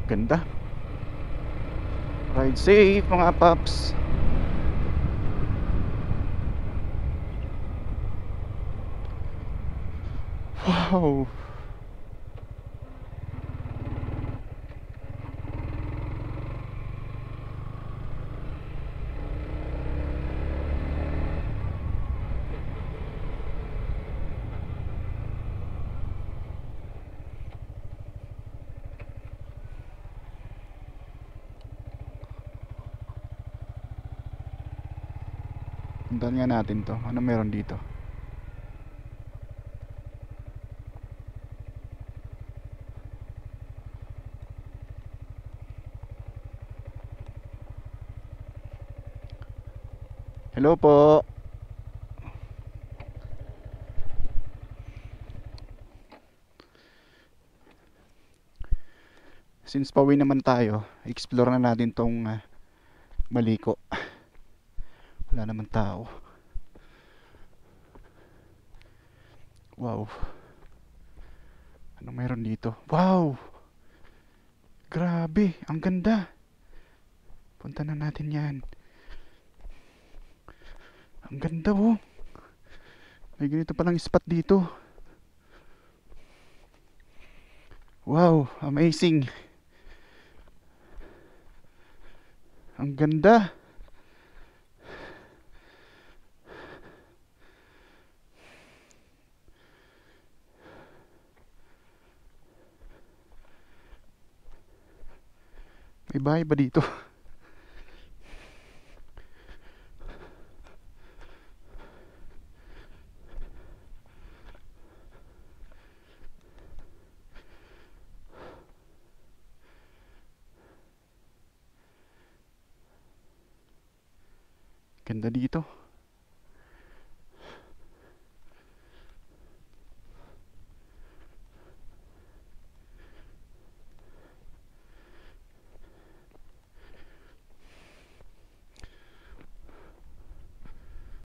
Ganda. Ride safe mga paps. Wow. Puntahan nga natin to. Ano meron dito? Hello po. Since pauwi naman tayo, explore na natin tong Maliko. Wala naman tao. Wow. Ano meron dito? Wow! Grabe, ang ganda. Punta na natin yan. Ang ganda oh. May ganito palang spot dito. Wow, amazing. Ang ganda. May bahay ba dito? Ganda dito.